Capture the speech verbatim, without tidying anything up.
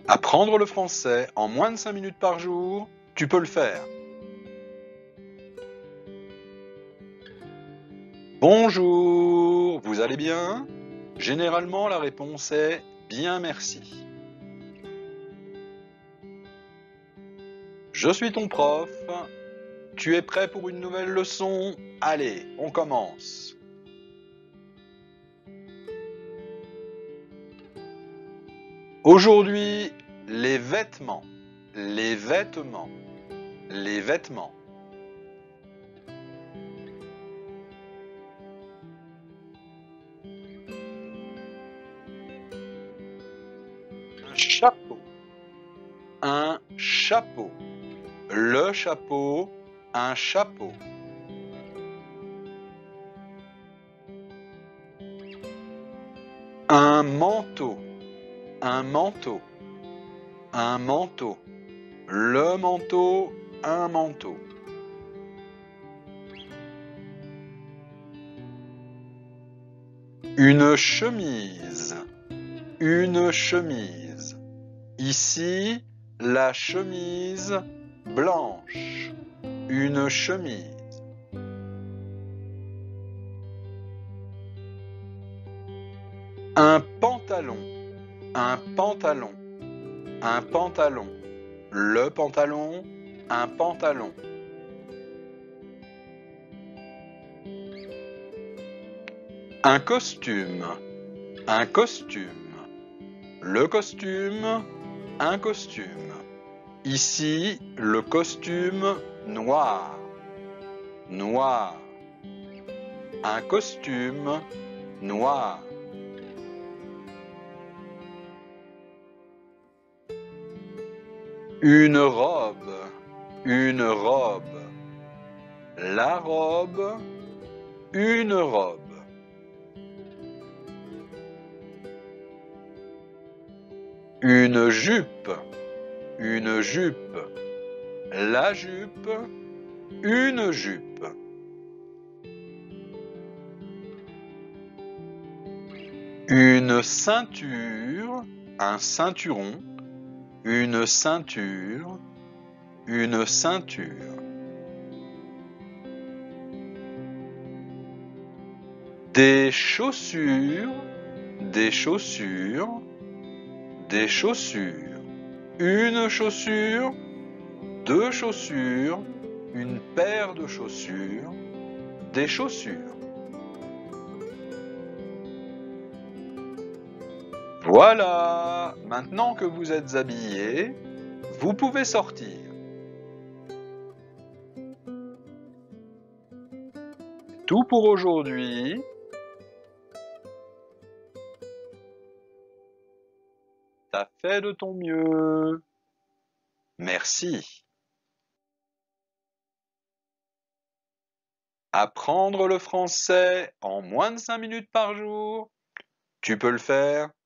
Apprendre le français en moins de cinq minutes par jour, tu peux le faire. Bonjour, vous allez bien? Généralement, la réponse est bien merci. Je suis ton prof. Tu es prêt pour une nouvelle leçon? Allez, on commence. Aujourd'hui, les vêtements, les vêtements, les vêtements. Un chapeau, un chapeau. Le chapeau, un chapeau. Un manteau, un manteau, un manteau. Le manteau, un manteau. Une chemise, une chemise. Ici, la chemise blanche, une chemise. Un pantalon, un pantalon, un pantalon. Le pantalon, un pantalon. Un costume, un costume. Le costume, un costume. Ici, le costume noir, noir. Un costume noir. Une robe, une robe. La robe, une robe. Une jupe, une jupe. La jupe, une jupe. Une ceinture, un ceinturon. Une ceinture, une ceinture. Des chaussures, des chaussures, des chaussures. Une chaussure, deux chaussures, une paire de chaussures, des chaussures. Voilà, maintenant que vous êtes habillés, vous pouvez sortir. C'est tout pour aujourd'hui. T'as fait de ton mieux. Merci. Apprendre le français en moins de cinq minutes par jour, tu peux le faire.